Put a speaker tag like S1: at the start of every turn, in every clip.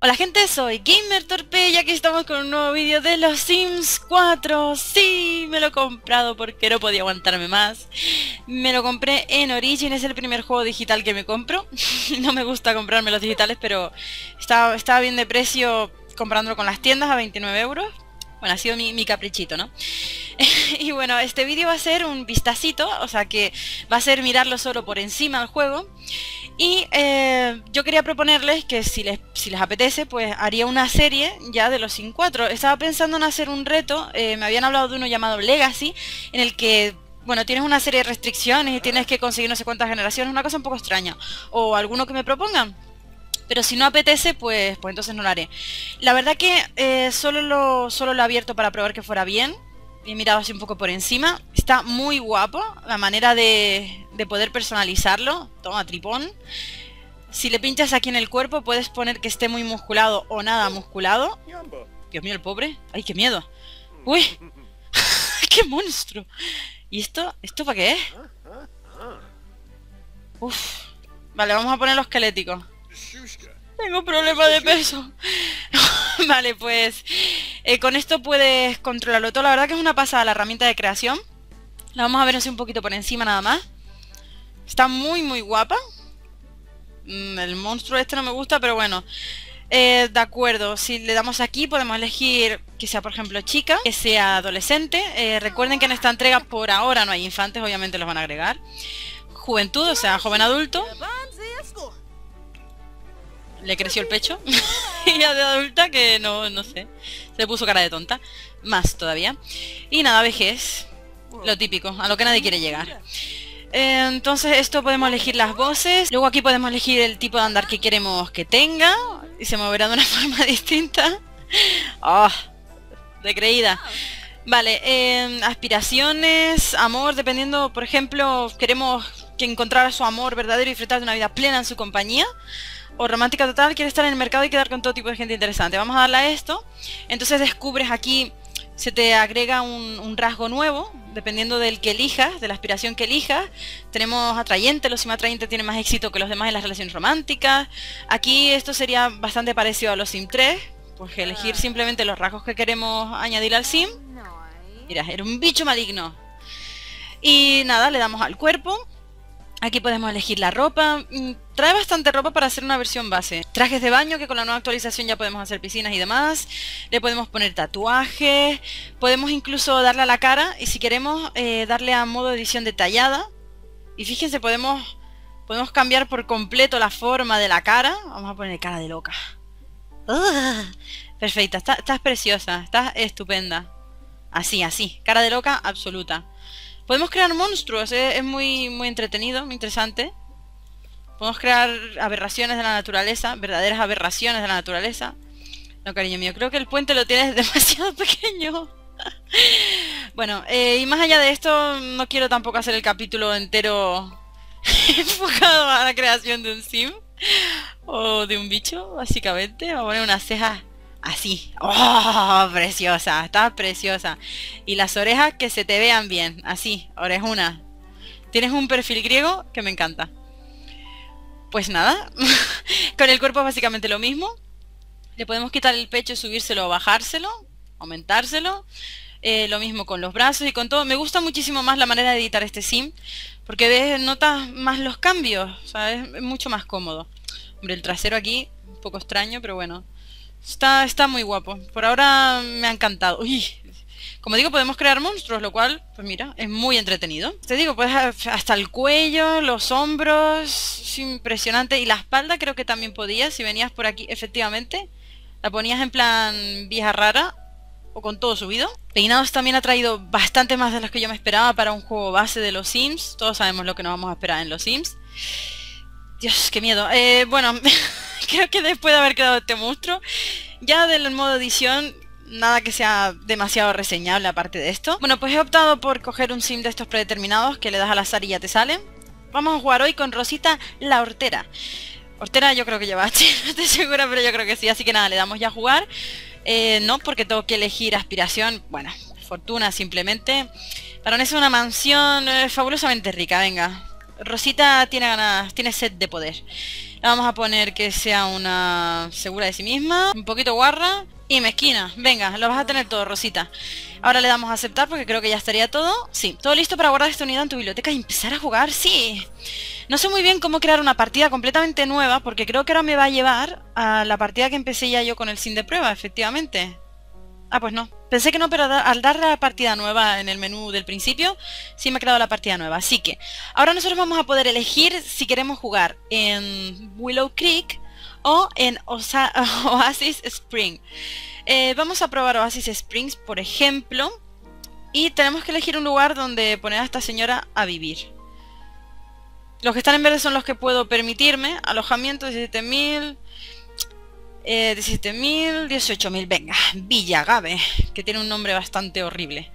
S1: Hola gente, soy Gamer Torpe y aquí estamos con un nuevo vídeo de los Sims 4. Sí, me lo he comprado porque no podía aguantarme más. Me lo compré en Origin, es el primer juego digital que me compro. No me gusta comprarme los digitales, pero estaba bien de precio comprándolo con las tiendas a 29 euros. Bueno, ha sido mi caprichito, ¿no? Y bueno, este vídeo va a ser un vistacito, o sea que va a ser mirarlo solo por encima del juego. Y yo quería proponerles que si les apetece, pues haría una serie ya de los Sims 4. Estaba pensando en hacer un reto, me habían hablado de uno llamado Legacy, en el que, bueno, tienes una serie de restricciones y tienes que conseguir no sé cuántas generaciones, una cosa un poco extraña. O alguno que me propongan. Pero si no apetece, pues entonces no lo haré. La verdad que solo lo he abierto para probar que fuera bien. He mirado así un poco por encima. Está muy guapo la manera de poder personalizarlo. Toma, tripón. Si le pinchas aquí en el cuerpo, puedes poner que esté muy musculado o nada musculado. Dios mío, el pobre. ¡Ay, qué miedo! ¡Uy! ¡Qué monstruo! ¿Y esto? ¿Esto para qué es? Uf. Vale, vamos a poner los esqueléticos. Tengo problema de peso. Vale, pues con esto puedes controlarlo todo. La verdad que es una pasada la herramienta de creación. La vamos a ver así un poquito por encima nada más. Está muy guapa. El monstruo este no me gusta, pero bueno. De acuerdo, si le damos aquí podemos elegir que sea por ejemplo chica, que sea adolescente. Recuerden que en esta entrega por ahora no hay infantes, obviamente los van a agregar. Juventud, o sea, joven adulto. Le creció el pecho. Y ya de adulta que no sé. Se puso cara de tonta. Más todavía. Y nada, vejez. Lo típico, a lo que nadie quiere llegar. Entonces esto podemos elegir las voces. Luego aquí podemos elegir el tipo de andar que queremos que tenga. Y se moverá de una forma distinta. ¡Oh! De creída. Vale, aspiraciones, amor, dependiendo, por ejemplo, queremos que encontrara su amor verdadero y disfrutar de una vida plena en su compañía. O romántica total, quiere estar en el mercado y quedar con todo tipo de gente interesante. Vamos a darle a esto. Entonces descubres aquí, se te agrega un rasgo nuevo, dependiendo del que elijas, de la aspiración que elijas. Tenemos atrayente, los Sims atrayentes tienen más éxito que los demás en las relaciones románticas. Aquí esto sería bastante parecido a los Sims 3, porque elegir simplemente los rasgos que queremos añadir al Sim. Mira, era un bicho maligno. Y nada, le damos al cuerpo. Aquí podemos elegir la ropa. Trae bastante ropa para hacer una versión base. Trajes de baño, que con la nueva actualización ya podemos hacer piscinas y demás. Le podemos poner tatuajes. Podemos incluso darle a la cara. Y si queremos, darle a modo edición detallada. Y fíjense, podemos cambiar por completo la forma de la cara. Vamos a poner cara de loca. Perfecta, estás preciosa. Estás estupenda. Así. Cara de loca absoluta. Podemos crear monstruos, es muy entretenido, muy interesante. Podemos crear aberraciones de la naturaleza, verdaderas aberraciones de la naturaleza. No, cariño mío, creo que el puente lo tienes demasiado pequeño. Bueno, y más allá de esto, no quiero tampoco hacer el capítulo entero enfocado a la creación de un sim. O de un bicho, básicamente. Vamos a poner unas cejas así. ¡Oh! Preciosa, está preciosa. Y las orejas que se te vean bien, así, orejunas. Tienes un perfil griego que me encanta. Pues nada, con el cuerpo es básicamente lo mismo. Le podemos quitar el pecho, subírselo o bajárselo, aumentárselo. Lo mismo con los brazos y con todo. Me gusta muchísimo más la manera de editar este sim, porque notas más los cambios, o sea, es mucho más cómodo. Hombre, el trasero aquí, un poco extraño, pero bueno. Está muy guapo. Por ahora me ha encantado. Uy, como digo, podemos crear monstruos, lo cual, pues mira, es muy entretenido. Te digo, pues hasta el cuello, los hombros, es impresionante. Y la espalda creo que también podías, si venías por aquí, efectivamente. La ponías en plan vieja rara o con todo subido. Peinados también ha traído bastante más de los que yo me esperaba para un juego base de los Sims. Todos sabemos lo que nos vamos a esperar en los Sims. Dios, qué miedo. Bueno, creo que después de haber creado este monstruo, ya del modo edición, nada que sea demasiado reseñable aparte de esto. Bueno, pues he optado por coger un sim de estos predeterminados que le das al azar y ya te sale. Vamos a jugar hoy con Rosita la hortera. Hortera yo creo que lleva H, no estoy segura, pero yo creo que sí. Así que nada, le damos ya a jugar. No, porque tengo que elegir aspiración. Bueno, fortuna simplemente. Para unirse a una mansión fabulosamente rica, venga. Rosita tiene ganas, tiene sed de poder. Le vamos a poner que sea una segura de sí misma, un poquito guarra y mezquina. Venga, lo vas a tener todo, Rosita. Ahora le damos a aceptar porque creo que ya estaría todo. Sí, todo listo para guardar esta unidad en tu biblioteca y empezar a jugar, sí. No sé muy bien cómo crear una partida completamente nueva porque creo que ahora me va a llevar a la partida que empecé ya yo con el sim de prueba, efectivamente. Ah, pues no. Pensé que no, pero al darle a la partida nueva en el menú del principio, sí me ha creado la partida nueva. Así que ahora nosotros vamos a poder elegir si queremos jugar en Willow Creek o en Oasis Spring. Vamos a probar Oasis Springs, por ejemplo, y tenemos que elegir un lugar donde poner a esta señora a vivir. Los que están en verde son los que puedo permitirme. Alojamiento 17.000... 17.000, 18.000, venga, Villa Agave, que tiene un nombre bastante horrible.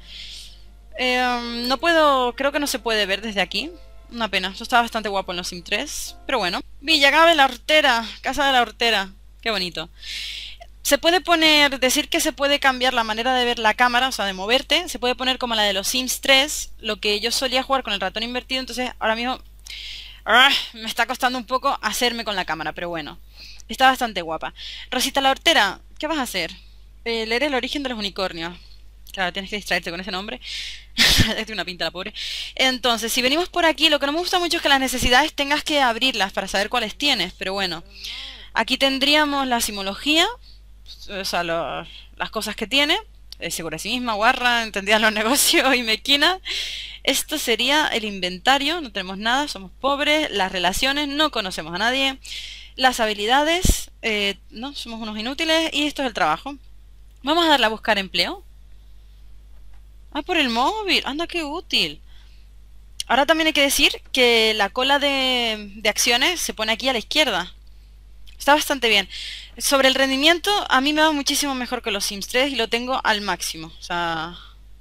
S1: No puedo, creo que no se puede ver desde aquí. Una pena, eso está bastante guapo en los Sim 3. Pero bueno, Villa Agave, la hortera, casa de la hortera, qué bonito. Se puede poner, decir que se puede cambiar la manera de ver la cámara, o sea, de moverte. Se puede poner como la de los Sims 3, lo que yo solía jugar con el ratón invertido, entonces ahora mismo me está costando un poco hacerme con la cámara, pero bueno. Está bastante guapa. Rosita la hortera, ¿qué vas a hacer? Leer el origen de los unicornios. Claro, tienes que distraerte con ese nombre. Tiene una pinta la pobre. Entonces, si venimos por aquí, lo que no me gusta mucho es que las necesidades tengas que abrirlas para saber cuáles tienes. Pero bueno, aquí tendríamos la simología, o sea, las cosas que tiene. Segura de sí misma, guarra, entendías los negocios y mequina. Esto sería el inventario, no tenemos nada, somos pobres. Las relaciones, no conocemos a nadie. Las habilidades, no, somos unos inútiles. Y esto es el trabajo. Vamos a darle a buscar empleo. Ah, por el móvil, anda, qué útil. Ahora también hay que decir que la cola de acciones se pone aquí a la izquierda. Está bastante bien. Sobre el rendimiento, a mí me va muchísimo mejor que los Sims 3 y lo tengo al máximo. O sea,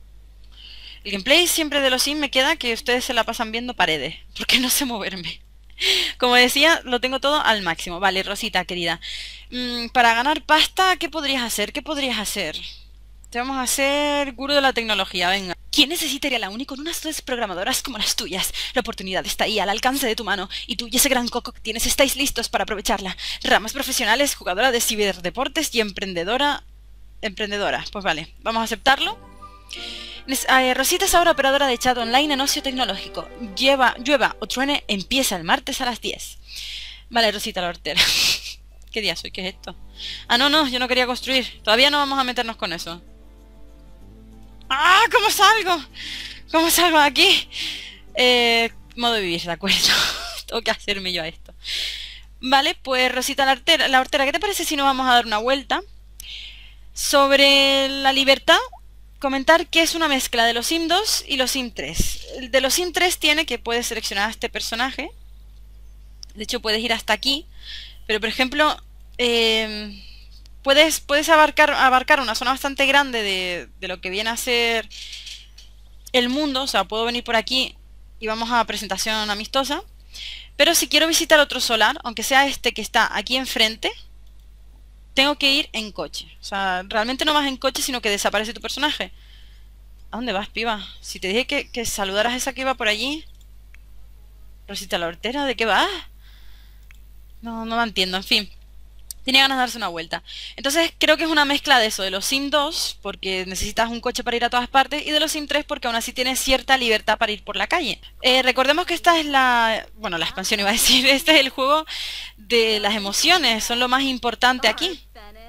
S1: el gameplay siempre de los Sims me queda que ustedes se la pasan viendo paredes, porque no sé moverme. Como decía, lo tengo todo al máximo. Vale, Rosita, querida. Para ganar pasta, ¿qué podrías hacer? ¿Qué podrías hacer? Te vamos a hacer gurú de la tecnología, venga. ¿Quién necesitaría la uni con unas redes programadoras como las tuyas? La oportunidad está ahí, al alcance de tu mano. Y tú y ese gran coco que tienes estáis listos para aprovecharla. Ramas profesionales, jugadora de ciberdeportes y emprendedora. Emprendedora. Pues vale, vamos a aceptarlo. Rosita es ahora operadora de chat online en ocio tecnológico. Llueva o truene, empieza el martes a las 10. Vale, Rosita la hortera. ¿Qué día soy? ¿Qué es esto? Ah, no, yo no quería construir. Todavía no vamos a meternos con eso. ¡Ah! ¿Cómo salgo? ¿Cómo salgo de aquí? Modo de vivir, de acuerdo. Tengo que hacerme yo a esto. Vale, pues Rosita la hortera, ¿qué te parece si nos vamos a dar una vuelta? Sobre la libertad, comentar que es una mezcla de los Sim 2 y los Sim 3. El de los Sim 3 tiene que puedes seleccionar a este personaje. De hecho, puedes ir hasta aquí. Pero, por ejemplo, puedes abarcar una zona bastante grande de lo que viene a ser el mundo. O sea, puedo venir por aquí y vamos a presentación amistosa. Pero si quiero visitar otro solar, aunque sea este que está aquí enfrente, tengo que ir en coche. O sea, realmente no vas en coche, sino que desaparece tu personaje. ¿A dónde vas, piba? Si te dije que saludaras a esa que iba por allí. Rosita la hortera, ¿de qué vas? No la entiendo, en fin. Tiene ganas de darse una vuelta. Entonces creo que es una mezcla de eso, de los Sim 2, porque necesitas un coche para ir a todas partes, y de los Sim 3 porque aún así tienes cierta libertad para ir por la calle. Recordemos que esta es la expansión, iba a decir, este es el juego de las emociones, son lo más importante aquí.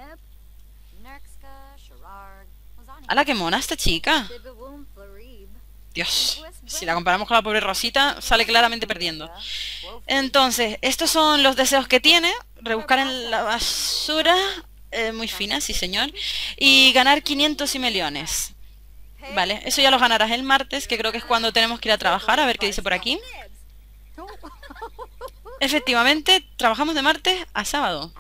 S1: ¡Hala, qué mona esta chica! Dios, si la comparamos con la pobre Rosita, sale claramente perdiendo. Entonces, estos son los deseos que tiene. Rebuscar en la basura, muy fina, sí señor. Y ganar 500 simoleones. Vale, eso ya lo ganarás el martes, que creo que es cuando tenemos que ir a trabajar. A ver qué dice por aquí. Efectivamente, trabajamos de martes a sábado.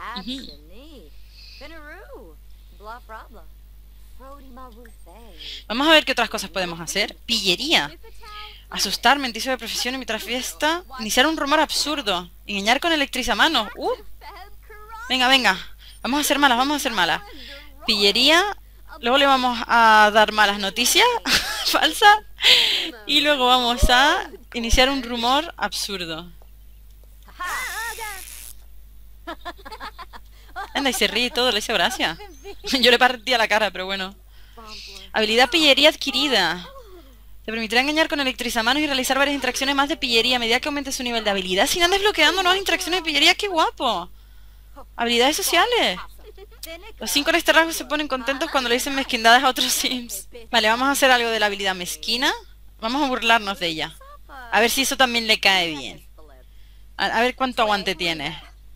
S1: Vamos a ver qué otras cosas podemos hacer. Pillería. Asustar, mentir sobre profesión, invitar a fiesta. Iniciar un rumor absurdo. Engañar con electrizamanos. Venga. Vamos a hacer malas. Pillería. Luego le vamos a dar malas noticias. Falsas. Y luego vamos a iniciar un rumor absurdo. Anda, y se ríe y todo, le hizo gracia. Yo le partía la cara, pero bueno. Habilidad pillería adquirida. Te permitirá engañar con electrizamanos y realizar varias interacciones más de pillería a medida que aumente su nivel de habilidad. Si andas desbloqueando nuevas interacciones de pillería, ¡qué guapo! Habilidades sociales. Los 5 en este rango se ponen contentos cuando le dicen mezquindades a otros sims. Vale, vamos a hacer algo de la habilidad mezquina. Vamos a burlarnos de ella. A ver si eso también le cae bien. A ver cuánto aguante tiene.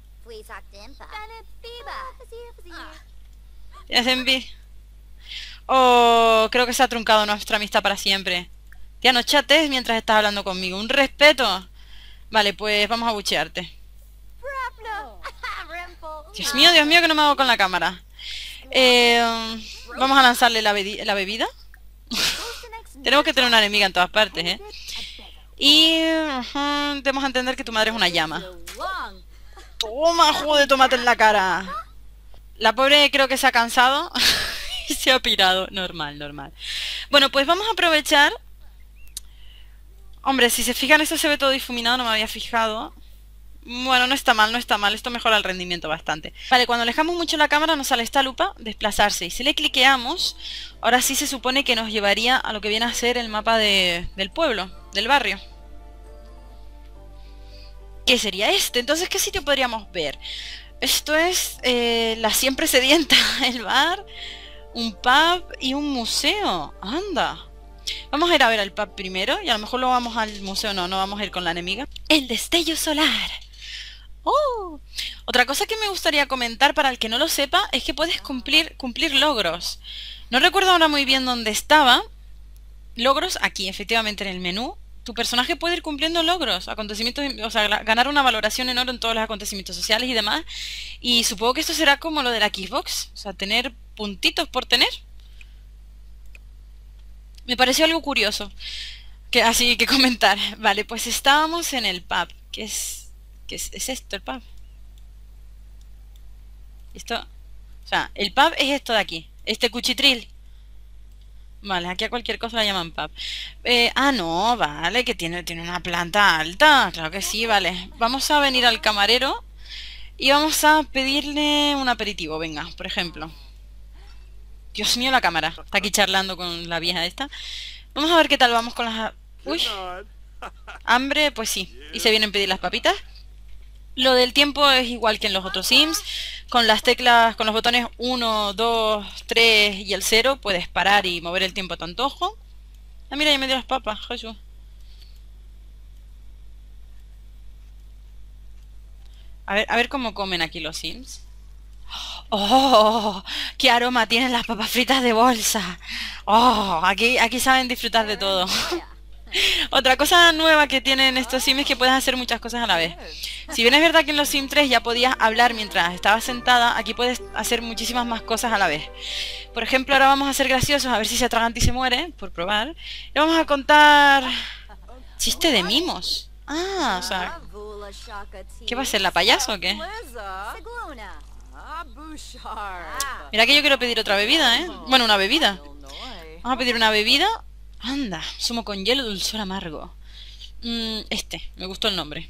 S1: ¿Tienes envidia? Oh, creo que se ha truncado nuestra amistad para siempre. Tía, no chates mientras estás hablando conmigo. ¡Un respeto! Vale, pues vamos a buchearte. Dios mío, que no me hago con la cámara. Vamos a lanzarle la bebida. Tenemos que tener una enemiga en todas partes, ¿eh? Y debemos entender que tu madre es una llama. Toma, jugo de tomate en la cara. La pobre creo que se ha cansado y se ha pirado. Normal, normal. Bueno, pues vamos a aprovechar. Hombre, si se fijan, esto se ve todo difuminado, no me había fijado. Bueno, no está mal, no está mal. Esto mejora el rendimiento bastante. Vale, cuando alejamos mucho la cámara nos sale esta lupa, desplazarse. Y si le cliqueamos, ahora sí se supone que nos llevaría a lo que viene a ser el mapa del pueblo, del barrio. ¿Qué sería este? Entonces, ¿qué sitio podríamos ver? Esto es la siempre sedienta, el bar, un pub y un museo. Anda. Vamos a ir a ver al pub primero y a lo mejor luego vamos al museo. No, no vamos a ir con la enemiga. El destello solar. ¡Oh! Otra cosa que me gustaría comentar para el que no lo sepa es que puedes cumplir logros. No recuerdo ahora muy bien dónde estaba. Logros, aquí, efectivamente en el menú. Tu personaje puede ir cumpliendo logros, acontecimientos, o sea, ganar una valoración en oro en todos los acontecimientos sociales y demás. Y supongo que esto será como lo de la Xbox, o sea, tener puntitos por tener. Me pareció algo curioso, así que comentar. Vale, pues estábamos en el pub. ¿Qué es esto, el pub? Esto, o sea, el pub es esto de aquí, este cuchitril. Vale, aquí a cualquier cosa la llaman pub. No, vale, que tiene una planta alta. Claro que sí, vale. Vamos a venir al camarero y vamos a pedirle un aperitivo, venga, por ejemplo. Dios mío, la cámara. Está aquí charlando con la vieja esta. Vamos a ver qué tal vamos con las... Uy. Hambre, pues sí. Y se vienen a pedir las papitas. Lo del tiempo es igual que en los otros Sims. Con las teclas, con los botones 1, 2, 3 y el 0 puedes parar y mover el tiempo a tu antojo. Ah, mira, ya me dio las papas, Jesús. A ver cómo comen aquí los Sims. ¡Oh! ¡Qué aroma tienen las papas fritas de bolsa! ¡Oh! Aquí saben disfrutar de todo. Otra cosa nueva que tienen estos Sims es que puedes hacer muchas cosas a la vez. Si bien es verdad que en los Sims 3 ya podías hablar mientras estabas sentada, aquí puedes hacer muchísimas más cosas a la vez. Por ejemplo, ahora vamos a ser graciosos, a ver si se atraganta y se muere, por probar. Y vamos a contar... chiste de mimos. Ah, o sea... ¿qué va a ser, la payaso o qué? Mira que yo quiero pedir otra bebida, ¿eh? Bueno, una bebida. Vamos a pedir una bebida. Anda, zumo con hielo, dulzor amargo. Me gustó el nombre.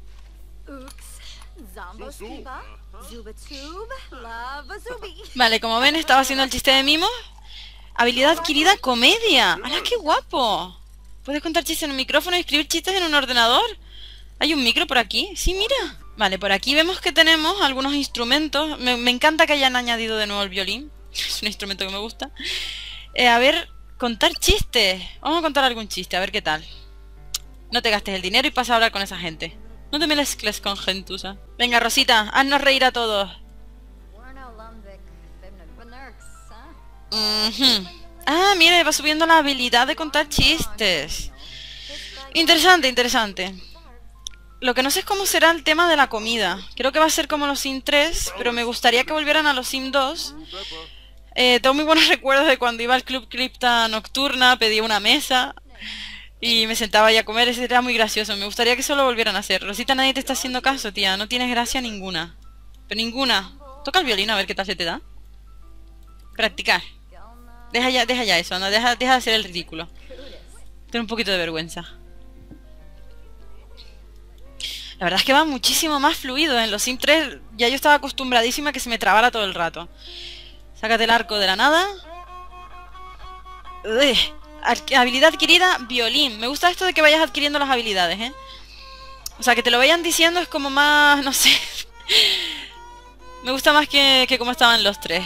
S1: Vale, como ven, estaba haciendo el chiste de mimo. Habilidad adquirida, comedia. ¡Hala, qué guapo! ¿Puedes contar chistes en un micrófono y escribir chistes en un ordenador? ¿Hay un micro por aquí? Sí, mira. Vale, por aquí vemos que tenemos algunos instrumentos. Me encanta que hayan añadido de nuevo el violín. Es un instrumento que me gusta. A ver, contar chistes. Vamos a contar algún chiste, a ver qué tal. No te gastes el dinero y pasa a hablar con esa gente. No te mezcles con gentuza. Venga, Rosita, haznos reír a todos. Ah, mire, va subiendo la habilidad de contar chistes. Interesante, interesante. Lo que no sé es cómo será el tema de la comida. Creo que va a ser como los Sims 3, pero me gustaría que volvieran a los Sims 2. Tengo muy buenos recuerdos de cuando iba al Club Cripta Nocturna, pedía una mesa y me sentaba ahí a comer. Ese era muy gracioso. Me gustaría que eso lo volvieran a hacer. Rosita, nadie te está haciendo caso, tía. No tienes gracia ninguna. Pero ninguna. Toca el violín a ver qué tal se te da. Practicar. Deja ya eso, no, deja de hacer el ridículo. Ten un poquito de vergüenza. La verdad es que va muchísimo más fluido. En los Sims 3 ya yo estaba acostumbradísima a que se me trabara todo el rato. Sácate el arco de la nada. Uy, habilidad adquirida, violín. Me gusta esto de que vayas adquiriendo las habilidades, ¿eh? O sea, que te lo vayan diciendo es como más... no sé. Me gusta más que como estaban los tres.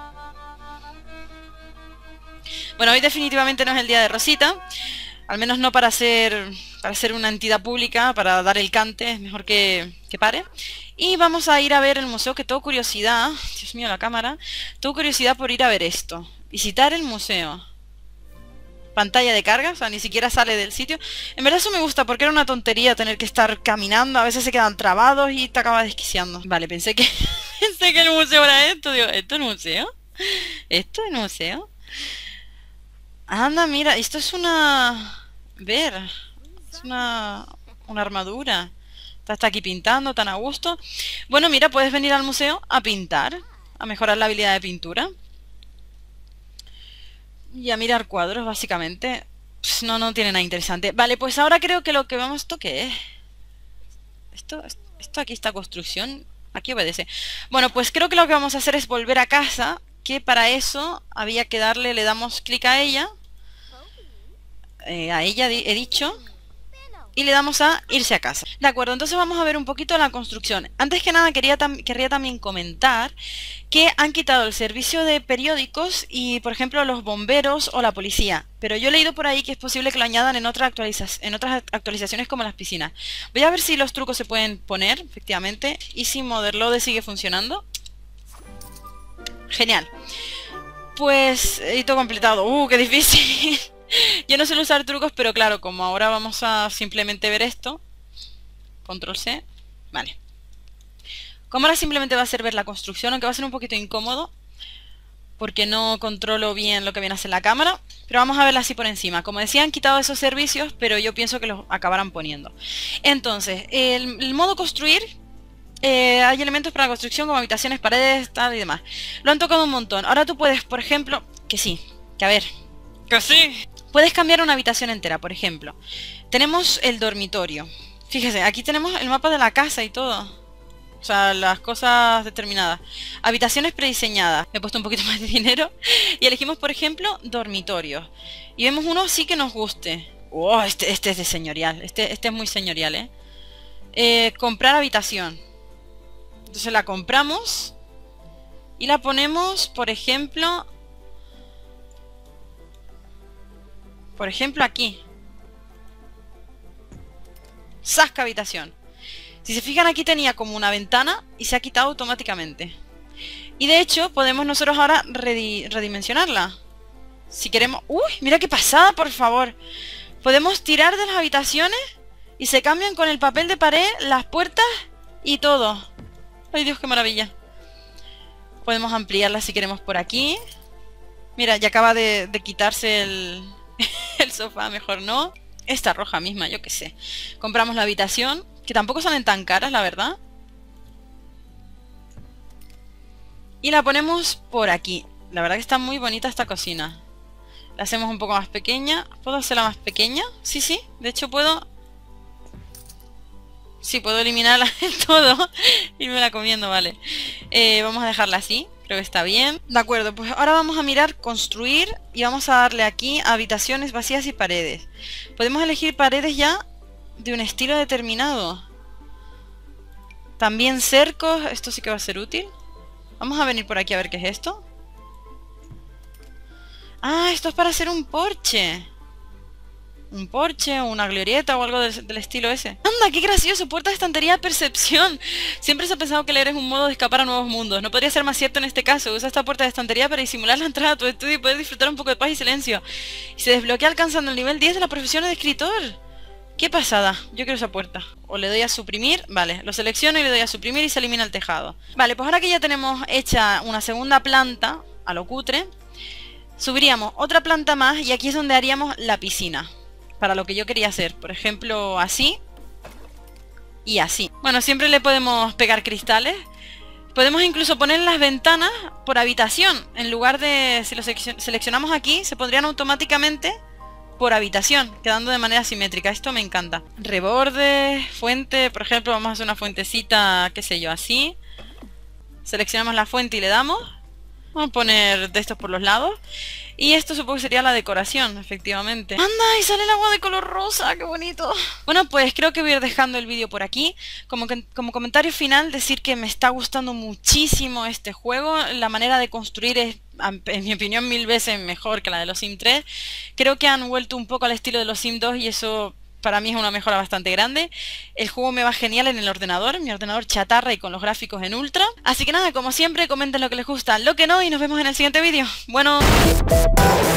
S1: Bueno, hoy definitivamente no es el día de Rosita. Al menos no para ser una entidad pública, para dar el cante. Es mejor que pare. Y vamos a ir a ver el museo, que tengo curiosidad. Dios mío, la cámara. Tengo curiosidad por ir a ver esto. Visitar el museo. Pantalla de carga, o sea, ni siquiera sale del sitio. En verdad eso me gusta porque era una tontería tener que estar caminando. A veces se quedan trabados y te acabas desquiciando. Vale, pensé que pensé que el museo era esto. Digo, ¿esto es el museo? ¿Esto es el museo? Anda, mira, esto es una... ver, es una armadura. Está aquí pintando, tan a gusto. Bueno, mira, puedes venir al museo a pintar, a mejorar la habilidad de pintura. Y a mirar cuadros, básicamente. Pss, no tiene nada interesante. Vale, pues ahora creo que lo que vamos... ¿Esto qué es? Esto aquí está construcción. Aquí obedece. Bueno, pues creo que lo que vamos a hacer es volver a casa. Que para eso había que darle... Le damos clic a ella. He dicho. Y le damos a irse a casa. De acuerdo, entonces vamos a ver un poquito la construcción. Antes que nada querría también comentar que han quitado el servicio de periódicos y, por ejemplo, los bomberos o la policía. Pero yo he leído por ahí que es posible que lo añadan en otras actualizaciones como las piscinas. Voy a ver si los trucos se pueden poner, efectivamente, y si Motherlode sigue funcionando. Genial. Pues, edito completado. ¡Qué difícil! Yo no suelo usar trucos, pero claro, como ahora vamos a simplemente ver esto. Control C. Vale. Como ahora simplemente va a ser ver la construcción, aunque va a ser un poquito incómodo, porque no controlo bien lo que viene a ser la cámara. Pero vamos a verla así por encima. Como decía, han quitado esos servicios, pero yo pienso que los acabarán poniendo. Entonces, el modo construir... hay elementos para la construcción como habitaciones, paredes, tal y demás. Lo han tocado un montón. Ahora tú puedes, por ejemplo... Que sí, que a ver... Que sí. Puedes cambiar una habitación entera, por ejemplo. Tenemos el dormitorio. Fíjese, aquí tenemos el mapa de la casa y todo. O sea, las cosas determinadas. Habitaciones prediseñadas. Me he puesto un poquito más de dinero. Y elegimos, por ejemplo, dormitorios. Y vemos uno sí que nos guste. Oh, este es de señorial. Este es muy señorial, ¿eh? Comprar habitación. Entonces la compramos. Y la ponemos, por ejemplo... aquí. Sasca habitación. Si se fijan, aquí tenía como una ventana y se ha quitado automáticamente. Y de hecho podemos nosotros ahora redimensionarla. Si queremos... ¡Uy! Mira qué pasada, por favor. Podemos tirar de las habitaciones y se cambian con el papel de pared, las puertas y todo. ¡Ay, Dios, qué maravilla! Podemos ampliarla si queremos por aquí. Mira, ya acaba de quitarse el sofá, mejor no. Esta roja misma, yo qué sé. Compramos la habitación, que tampoco salen tan caras, la verdad. Y la ponemos por aquí. La verdad que está muy bonita esta cocina. La hacemos un poco más pequeña. ¿Puedo hacerla más pequeña? Sí, sí. De hecho puedo... Sí, puedo eliminarla en todo. Irme la comiendo, vale. Vamos a dejarla así. Creo que está bien. De acuerdo, pues ahora vamos a mirar construir y vamos a darle aquí a habitaciones vacías y paredes. Podemos elegir paredes ya de un estilo determinado. También cercos, esto sí que va a ser útil. Vamos a venir por aquí a ver qué es esto. Ah, esto es para hacer un porche. Un porche o una glorieta o algo del estilo ese. ¡Anda, qué gracioso! Puerta de estantería de percepción. Siempre se ha pensado que leer es un modo de escapar a nuevos mundos. No podría ser más cierto en este caso. Usa esta puerta de estantería para disimular la entrada a tu estudio y poder disfrutar un poco de paz y silencio. Y se desbloquea alcanzando el nivel 10 de la profesión de escritor. ¡Qué pasada! Yo quiero esa puerta. O le doy a suprimir. Vale, lo selecciono y le doy a suprimir y se elimina el tejado. Vale, pues ahora que ya tenemos hecha una segunda planta, a lo cutre, subiríamos otra planta más y aquí es donde haríamos la piscina. Para lo que yo quería hacer. Por ejemplo, así. Y así. Bueno, siempre le podemos pegar cristales. Podemos incluso poner las ventanas por habitación. En lugar de... Si lo seleccionamos aquí, se pondrían automáticamente por habitación, quedando de manera simétrica. Esto me encanta. Reborde, fuente, por ejemplo, vamos a hacer una fuentecita, qué sé yo, así. Seleccionamos la fuente y le damos. Vamos a poner de estos por los lados. Y esto supongo que sería la decoración, efectivamente. ¡Anda! Y sale el agua de color rosa, ¡qué bonito! Bueno, pues creo que voy a ir dejando el vídeo por aquí. Como comentario final, decir que me está gustando muchísimo este juego. La manera de construir es, en mi opinión, 1000 veces mejor que la de los Sims 3. Creo que han vuelto un poco al estilo de los Sims 2 y eso para mí es una mejora bastante grande. El juego me va genial en el ordenador, mi ordenador chatarra y con los gráficos en ultra. Así que nada, como siempre, comenten lo que les gusta, lo que no y nos vemos en el siguiente vídeo. Bueno...